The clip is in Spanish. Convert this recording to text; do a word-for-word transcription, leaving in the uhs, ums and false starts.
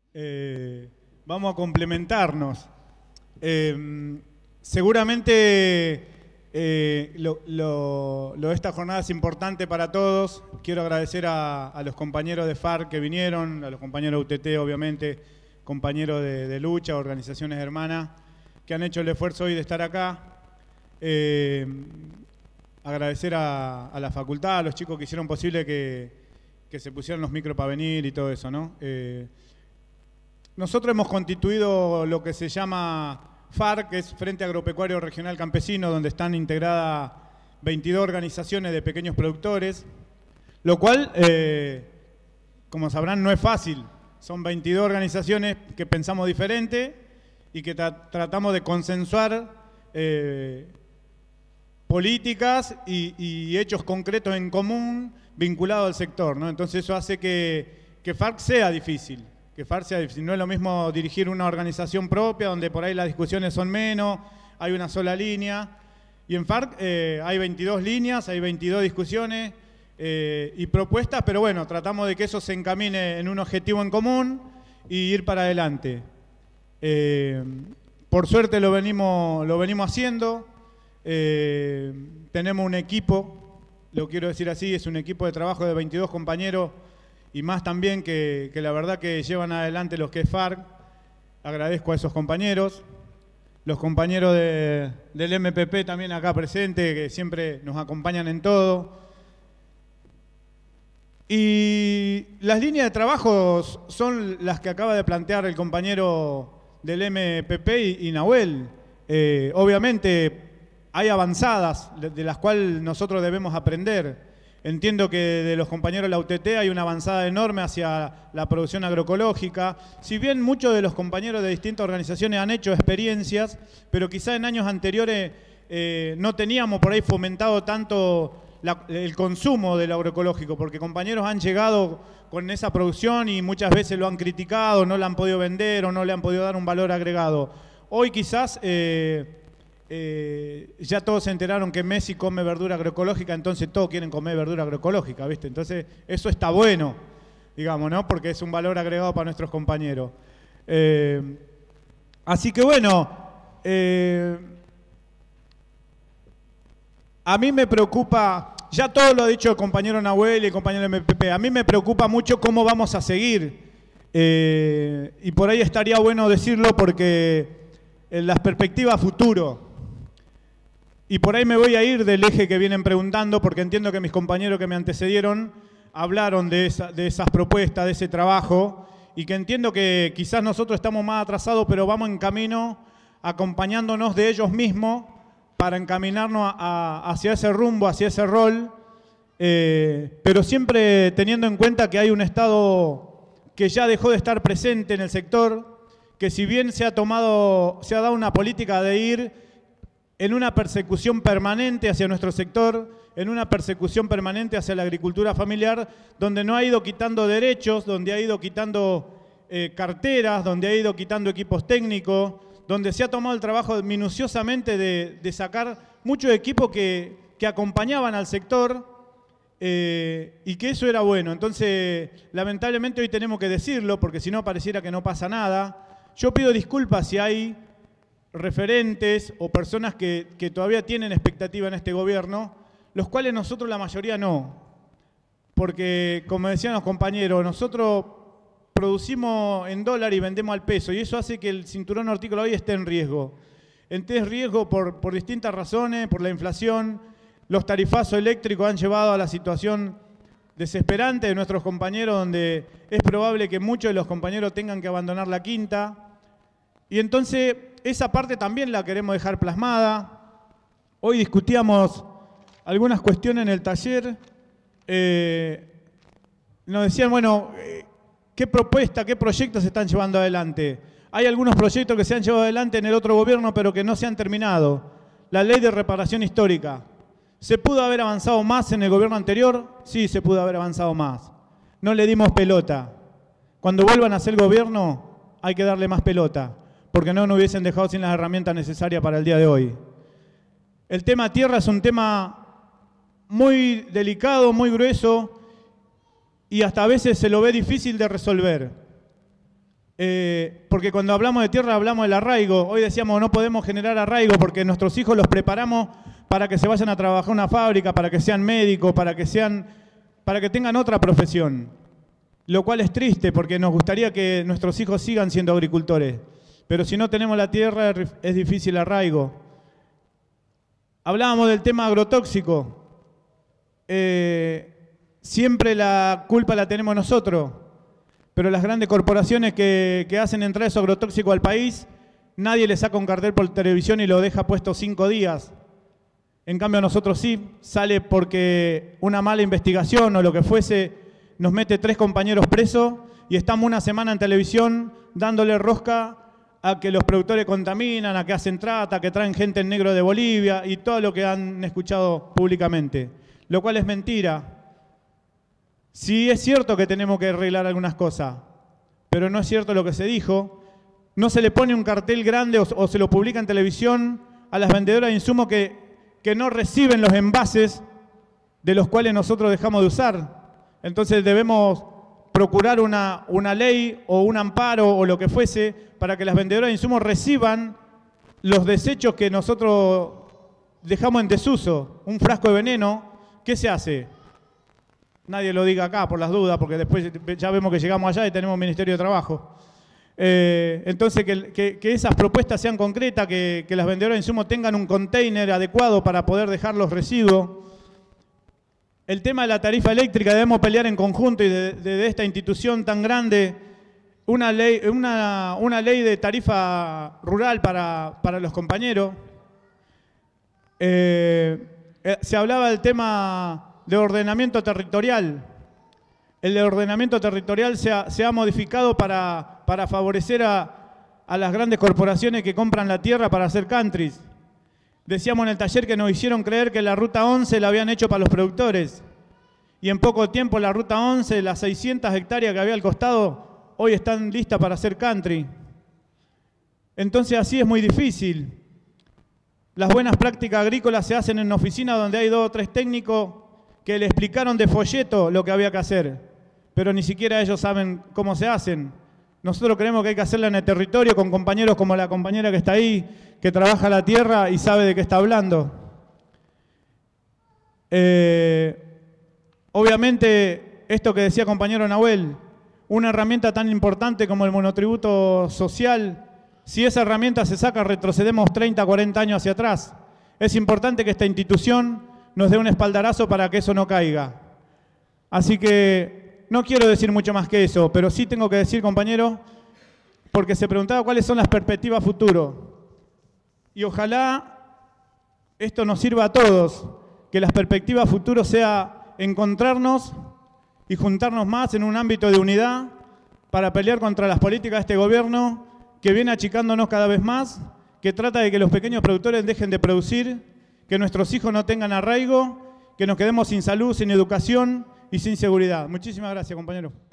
Eh, vamos a complementarnos. Eh, seguramente eh, lo, lo, lo de esta jornada es importante para todos. Quiero agradecer a, a los compañeros de FARC que vinieron, a los compañeros de U T T, obviamente, compañeros de, de lucha, organizaciones hermanas, que han hecho el esfuerzo hoy de estar acá. Eh, agradecer a, a la facultad, a los chicos que hicieron posible que, que se pusieran los micros para venir y todo eso, ¿no? Eh, nosotros hemos constituido lo que se llama FARC, que es Frente Agropecuario Regional Campesino, donde están integradas veintidós organizaciones de pequeños productores, lo cual, eh, como sabrán, no es fácil. Son veintidós organizaciones que pensamos diferente y que tra tratamos de consensuar eh, políticas y, y hechos concretos en común vinculados al sector, ¿no? Entonces eso hace que, que FARC sea difícil. Que FARC sea difícil. No es lo mismo dirigir una organización propia, donde por ahí las discusiones son menos, hay una sola línea. Y en FARC eh, hay veintidós líneas, hay veintidós discusiones eh, y propuestas, pero bueno, tratamos de que eso se encamine en un objetivo en común y ir para adelante. Eh, por suerte lo venimos, lo venimos haciendo. Eh, tenemos un equipo, lo quiero decir así, es un equipo de trabajo de veintidós compañeros y más también que, que la verdad que llevan adelante los que es FARC. Agradezco a esos compañeros, los compañeros de, del M P P también acá presentes, que siempre nos acompañan en todo. Y las líneas de trabajo son las que acaba de plantear el compañero del M P P y, y Nahuel. Eh, obviamente hay avanzadas de las cuales nosotros debemos aprender. Entiendo que de los compañeros de la U T T hay una avanzada enorme hacia la producción agroecológica. Si bien muchos de los compañeros de distintas organizaciones han hecho experiencias, pero quizá en años anteriores eh, no teníamos por ahí fomentado tanto la, el consumo del agroecológico, porque compañeros han llegado con esa producción y muchas veces lo han criticado, no la han podido vender o no le han podido dar un valor agregado. Hoy quizás eh, eh, ya todos se enteraron que Messi come verdura agroecológica, entonces todos quieren comer verdura agroecológica, ¿viste? Entonces eso está bueno, digamos, ¿no? Porque es un valor agregado para nuestros compañeros. Eh, así que bueno, eh, a mí me preocupa, ya todo lo ha dicho el compañero Nahuel y el compañero M P P, a mí me preocupa mucho cómo vamos a seguir. Eh, y por ahí estaría bueno decirlo porque en las perspectivas futuro, y por ahí me voy a ir del eje que vienen preguntando, porque entiendo que mis compañeros que me antecedieron hablaron de, esa, de esas propuestas, de ese trabajo, y que entiendo que quizás nosotros estamos más atrasados, pero vamos en camino acompañándonos de ellos mismos para encaminarnos a, a, hacia ese rumbo, hacia ese rol, eh, pero siempre teniendo en cuenta que hay un Estado que ya dejó de estar presente en el sector, que si bien se ha tomado, se ha dado una política de ir en una persecución permanente hacia nuestro sector, en una persecución permanente hacia la agricultura familiar, donde no ha ido quitando derechos, donde ha ido quitando eh, carteras, donde ha ido quitando equipos técnicos, donde se ha tomado el trabajo minuciosamente de, de sacar muchos equipos que, que acompañaban al sector eh, y que eso era bueno. Entonces, lamentablemente hoy tenemos que decirlo, porque si no pareciera que no pasa nada. Yo pido disculpas si hay referentes o personas que, que todavía tienen expectativa en este gobierno, los cuales nosotros la mayoría no. Porque, como decían los compañeros, nosotros producimos en dólar y vendemos al peso, y eso hace que el cinturón hortícola hoy esté en riesgo. Esté en riesgo por, por distintas razones, por la inflación. Los tarifazos eléctricos han llevado a la situación desesperante de nuestros compañeros, donde es probable que muchos de los compañeros tengan que abandonar la quinta. Y entonces esa parte también la queremos dejar plasmada. Hoy discutíamos algunas cuestiones en el taller. Eh, nos decían, bueno, eh, ¿qué propuesta, qué proyectos se están llevando adelante? Hay algunos proyectos que se han llevado adelante en el otro gobierno, pero que no se han terminado. La ley de reparación histórica. ¿Se pudo haber avanzado más en el gobierno anterior? Sí, se pudo haber avanzado más. No le dimos pelota. Cuando vuelvan a hacer gobierno, hay que darle más pelota, porque no nos hubiesen dejado sin las herramientas necesarias para el día de hoy. El tema tierra es un tema muy delicado, muy grueso, y hasta a veces se lo ve difícil de resolver. Eh, porque cuando hablamos de tierra hablamos del arraigo. Hoy decíamos no podemos generar arraigo porque nuestros hijos los preparamos para que se vayan a trabajar en una fábrica, para que sean médicos, para que, sean, para que tengan otra profesión. Lo cual es triste porque nos gustaría que nuestros hijos sigan siendo agricultores. Pero si no tenemos la tierra es difícil el arraigo. Hablábamos del tema agrotóxico. Eh, siempre la culpa la tenemos nosotros. Pero las grandes corporaciones que, que hacen entrar eso agrotóxico al país, nadie le saca un cartel por televisión y lo deja puesto cinco días. En cambio nosotros sí, sale porque una mala investigación o lo que fuese, nos mete tres compañeros presos y estamos una semana en televisión dándole rosca a que los productores contaminan, a que hacen trata, a que traen gente en negro de Bolivia y todo lo que han escuchado públicamente. Lo cual es mentira. Sí es cierto que tenemos que arreglar algunas cosas, pero no es cierto lo que se dijo. No se le pone un cartel grande o, o se lo publica en televisión a las vendedoras de insumos que, que no reciben los envases de los cuales nosotros dejamos de usar. Entonces debemos procurar una, una ley o un amparo o lo que fuese para que las vendedoras de insumos reciban los desechos que nosotros dejamos en desuso. Un frasco de veneno, ¿qué se hace? Nadie lo diga acá por las dudas, porque después ya vemos que llegamos allá y tenemos Ministerio de Trabajo. Eh, entonces, que, que, que esas propuestas sean concretas, que, que las vendedoras de insumos tengan un container adecuado para poder dejar los residuos. El tema de la tarifa eléctrica debemos pelear en conjunto y de, de, de esta institución tan grande, una ley, una, una ley de tarifa rural para, para los compañeros. Eh, eh, se hablaba del tema de ordenamiento territorial. El de ordenamiento territorial se ha, se ha modificado para, para favorecer a, a las grandes corporaciones que compran la tierra para hacer countries. Decíamos en el taller que nos hicieron creer que la Ruta once la habían hecho para los productores. Y en poco tiempo la Ruta once, las seiscientas hectáreas que había al costado, hoy están listas para hacer country. Entonces así es muy difícil. Las buenas prácticas agrícolas se hacen en una oficina donde hay dos o tres técnicos que le explicaron de folleto lo que había que hacer, pero ni siquiera ellos saben cómo se hacen. Nosotros creemos que hay que hacerla en el territorio con compañeros como la compañera que está ahí, que trabaja la tierra y sabe de qué está hablando. Eh, obviamente, esto que decía compañero Nahuel, una herramienta tan importante como el monotributo social, si esa herramienta se saca, retrocedemos treinta, cuarenta años hacia atrás. Es importante que esta institución nos dé un espaldarazo para que eso no caiga. Así que no quiero decir mucho más que eso, pero sí tengo que decir, compañero, porque se preguntaba cuáles son las perspectivas futuro. Y ojalá esto nos sirva a todos, que las perspectivas futuro sea encontrarnos y juntarnos más en un ámbito de unidad para pelear contra las políticas de este gobierno que viene achicándonos cada vez más, que trata de que los pequeños productores dejen de producir, que nuestros hijos no tengan arraigo, que nos quedemos sin salud, sin educación y sin seguridad. Muchísimas gracias, compañero.